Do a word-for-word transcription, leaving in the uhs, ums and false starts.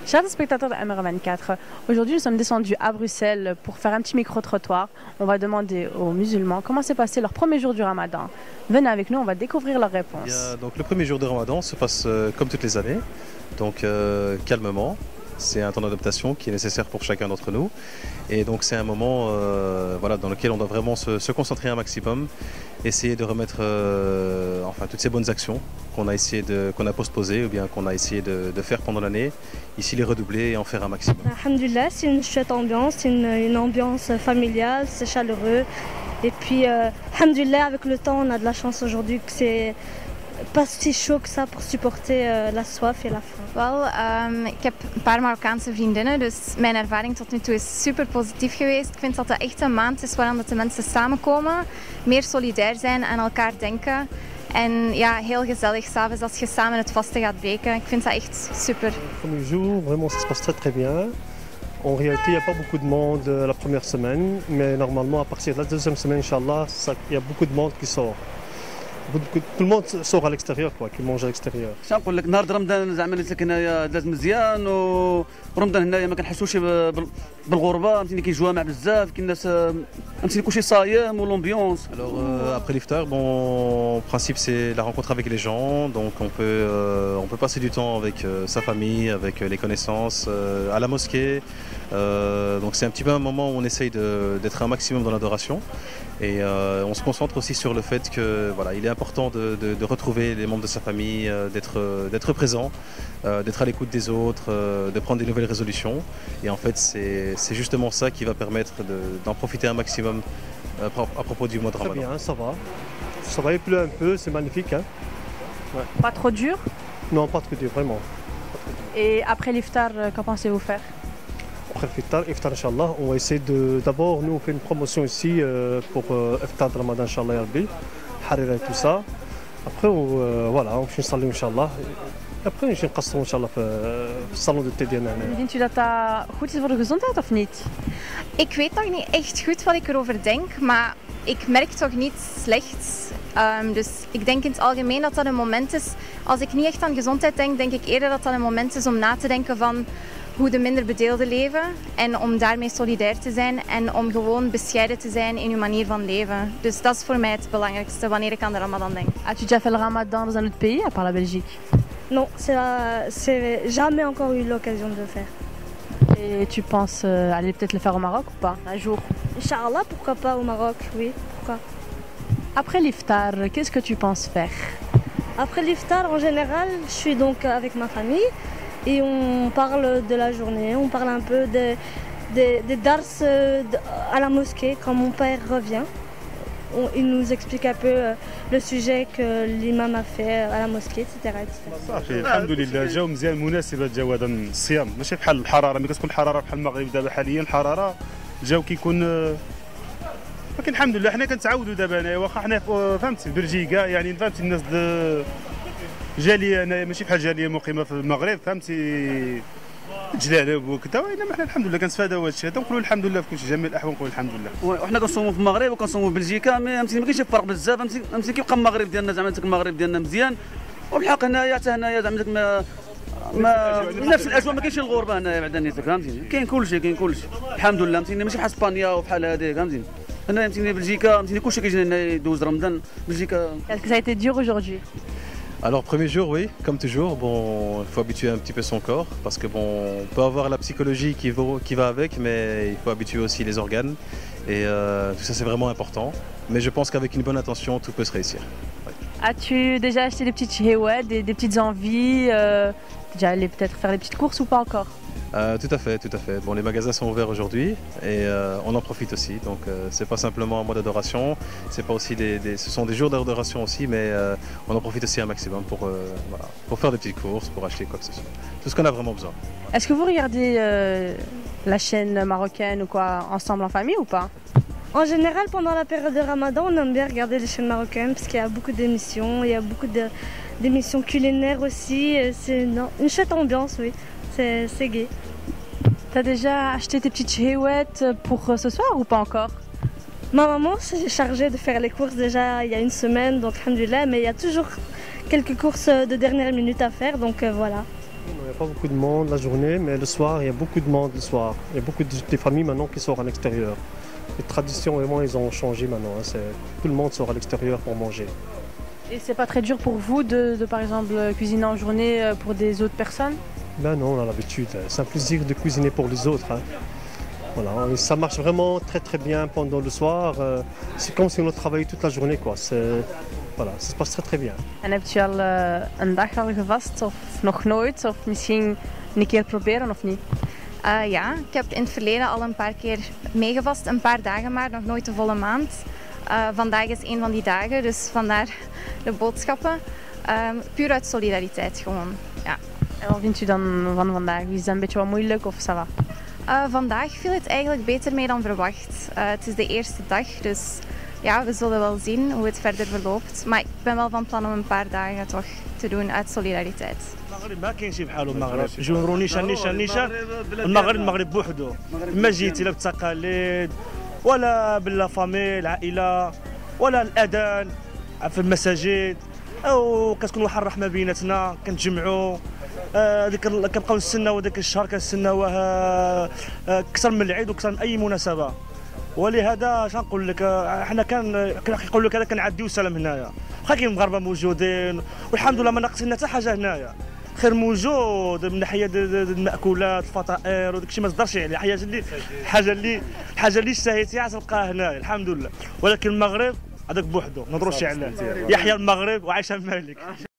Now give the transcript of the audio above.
Chers spectateurs de M R vingt-quatre, aujourd'hui nous sommes descendus à Bruxelles pour faire un petit micro-trottoir. On va demander aux musulmans comment s'est passé leur premier jour du Ramadan. Venez avec nous, on va découvrir leurs réponses. Bien, donc le premier jour de Ramadan se passe euh, comme toutes les années, donc euh, calmement. C'est un temps d'adaptation qui est nécessaire pour chacun d'entre nous. Et donc c'est un moment euh, voilà, dans lequel on doit vraiment se, se concentrer un maximum, essayer de remettre euh, enfin, toutes ces bonnes actions qu'on a, essayé de, qu'on a postposées ou bien qu'on a essayé de, de faire pendant l'année, ici les redoubler et en faire un maximum. Alhamdulillah, c'est une chouette ambiance, c'est une, une ambiance familiale, c'est chaleureux. Et puis, euh, alhamdulillah, avec le temps, on a de la chance aujourd'hui que c'est pas si chaud que ça pour supporter uh, la soif et la faim. Wel, um, ik heb een paar Marokkaanse vriendinnen, dus mijn ervaring tot nu toe is super positief geweest. Ik vind dat het echt een maand is waarin de mensen samenkomen, meer solidair zijn en elkaar denken. En ja, heel gezellig s'avonds als je samen het vasten gaat breken. Ik vind dat echt super. Le premier jour, vraiment, ça se passe très très bien. En réalité, il n'y a pas beaucoup de monde la première semaine, mais normalement, à partir de la deuxième semaine, Inch'Allah, il y a beaucoup de monde qui sort. Tout le monde sort à l'extérieur, quoi, qui mange à l'extérieur. شنو نقول لك نهار رمضان زعما اللي ساكن هنايا داز مزيان ورمضان هنايا ما كنحسوش بالغربه فهمتيني كاين جوامع بزاف كاين الناس فهمتيني كلشي صايم والامبيونس. Alors euh, après l'iftar, bon, en principe c'est la rencontre avec les gens, donc on peut euh, on peut passer du temps avec euh, sa famille, avec euh, les connaissances, euh, à la mosquée. Euh, donc c'est un petit peu un moment où on essaye d'être un maximum dans l'adoration et euh, on se concentre aussi sur le fait que voilà, il est important de, de, de retrouver les membres de sa famille, euh, d'être d'être présent, euh, d'être à l'écoute des autres, euh, de prendre des nouvelles résolutions. Et en fait c'est justement ça qui va permettre d'en de, profiter un maximum euh, à propos du mois de Ramadan. Très bien, ça va. Ça va, il pleut un peu, c'est magnifique. Hein. Ouais. Pas trop dur? Non, pas trop dur, vraiment. Et après l'iftar, qu'en pensez-vous faire? Après l'iftar, iftar Inch'Allah, on va essayer de... D'abord, nous on fait une promotion ici euh, pour euh, iftar de Ramadan Inch'Allah Yarbi, harira et tout ça. Après, on, euh, voilà, on fait une salle Inch'Allah. Après, on fait een Inch'Allah في salon de thee ديالنا هنا. Vindt u dat dat goed is voor de gezondheid of niet? Ik weet nog niet echt goed wat ik erover denk, maar ik merk toch niet slecht. Um, dus ik denk in het algemeen dat dat een moment is, als ik niet echt aan gezondheid denk, denk ik eerder dat dat een moment is om na te denken van hoe de minder bedeelden leven en om daarmee solidair te zijn en om gewoon bescheiden te zijn in uw manier van leven. Dus dat is voor mij het belangrijkste wanneer ik aan de Ramadan denk. As-tu déjà fait le Ramadan dans un autre pays, à part la Belgique? Non, c'est jamais encore eu l'occasion de le faire. Et tu penses euh, aller peut-être le faire au Maroc ou pas, un jour? Inch'Allah, pourquoi pas au Maroc, oui, pourquoi. Après l'iftar, qu'est-ce que tu penses faire? Après l'iftar, en général, je suis donc avec ma famille et on parle de la journée, on parle un peu des, des, des dars à la mosquée quand mon père revient. On, il nous explique un peu euh, le sujet que l'imam a fait à la mosquée, et cetera et cetera. صافي الحمد لله الجو مزيان مناسب الجو هذا الصيام ماشي بحال الحراره ملي كتكون الحراره بحال المغرب دابا حاليا الحراره الجو كيكون ولكن الحمد لله حنا كنتعودوا دابا هنايا واخا حنا فهمتي بلجيكا يعني فهمتي الناس جاليه هنايا ماشي بحال جاليه مقيمه في المغرب فهمتي جلالب وكذا وانما حنا الحمد لله كنستفادوا هذا الشيء تنقولوا الحمد لله في كل شيء جميع الاحوال نقولوا الحمد لله. وحنا كنصوموا في المغرب وكنصوموا في بلجيكا مي فهمتي ما كاينش فرق بزاف فهمتي فهمتي كيبقى المغرب ديالنا زعما داك المغرب ديالنا مزيان وبالحق هنايا حتى هنايا زعما داك ما ما نفس الاجواء ما كاينش الغربه هنايا بعدا نيتك فهمتيني كاين كلشي كاين كلشي الحمد لله فهمتيني ماشي بحال اسبانيا وبحال هذيك فهمتيني هنايا فهمتيني بلجيكا فهمتيني كلشي كيجي هنا يدوز رمضان بلجيكا. Est-ce que ça a été dur aujourd'hui? Alors premier jour oui, comme toujours, bon, il faut habituer un petit peu son corps parce que bon, on peut avoir la psychologie qui va, qui va avec, mais il faut habituer aussi les organes et euh, tout ça c'est vraiment important. Mais je pense qu'avec une bonne intention, tout peut se réussir. Ouais. As-tu déjà acheté des petites chehouettes, des, des petites envies, euh, déjà allé peut-être faire des petites courses ou pas encore? Euh, tout à fait, tout à fait. Bon, les magasins sont ouverts aujourd'hui et euh, on en profite aussi. Donc, euh, c'est pas simplement un mois d'adoration, c'est pas aussi des, des, ce sont des jours d'adoration aussi, mais euh, on en profite aussi un maximum pour, euh, voilà, pour faire des petites courses, pour acheter quoi que ce soit. Tout ce qu'on a vraiment besoin. Est-ce que vous regardez euh, la chaîne marocaine ou quoi ensemble en famille ou pas? En général, pendant la période de Ramadan, on aime bien regarder les chaînes marocaines parce qu'il y a beaucoup d'émissions, il y a beaucoup d'émissions culinaires aussi. C'est une, une chouette ambiance, oui. C'est gai. T'as déjà acheté tes petites chehouettes pour ce soir ou pas encore? Ma maman s'est chargée de faire les courses déjà il y a une semaine, donc alhamdoulilah, mais il y a toujours quelques courses de dernière minute à faire, donc euh, voilà. Il n'y a pas beaucoup de monde la journée, mais le soir, il y a beaucoup de monde le soir. Il y a beaucoup de des familles maintenant qui sortent à l'extérieur. Les traditions, vraiment, ils ont changé maintenant. Hein. Tout le monde sort à l'extérieur pour manger. Et c'est pas très dur pour vous de, de par exemple cuisiner en journée pour des autres personnes? Ben non, on a l'habitude. C'est un plaisir de cuisiner pour les autres. Hein. Voilà, ça marche vraiment très très bien pendant le soir. C'est comme si on travaillait toute la journée, quoi. Voilà, ça se passe très très bien. En heb je al uh, een dag al gevast of nog nooit? Of misschien een keer proberen of niet? Uh, ja, ik heb in het verleden al een paar keer meegevast, een paar dagen maar, nog nooit de volle maand. Uh, vandaag is een van die dagen, dus vandaar de boodschappen. Uh, puur uit solidariteit gewoon, ja. En wat vindt u dan van vandaag? Is dat een beetje wat moeilijk of ça va? Uh, vandaag viel het eigenlijk beter mee dan verwacht. Uh, het is de eerste dag, dus ja, we zullen wel zien hoe het verder verloopt. Maar ik ben wel van plan om een paar dagen toch te doen uit solidariteit. المغرب ما كاينش بحالو المغرب جمهور نيشان نيشان نيشان المغرب المغرب بوحدو ما جيتي لا بالتقاليد ولا باللا فامي العائله ولا الاذان في المساجد او كتكون واحد الرحمه بيناتنا كنتجمعوا هذيك آه كنبقاو نستناو هذاك الشهر كنستناوه اكثر من العيد واكثر من اي مناسبه ولهذا شنقول لك احنا كان كنقول لك هذا كنعديو سلام هنايا واخا كاين مغاربه موجودين والحمد لله ما ناقصين حتى حاجه هنايا خير موجود من ناحيه المأكولات الفطائر وداك الشيء ما تقدرش عليه الحاجه اللي الحاجه اللي الحاجه اللي اشتهيتيها تلقاها هنايا الحمد لله ولكن المغرب هذاك بوحدو ما نهضروش عليه يحيى المغرب وعايشه الملك.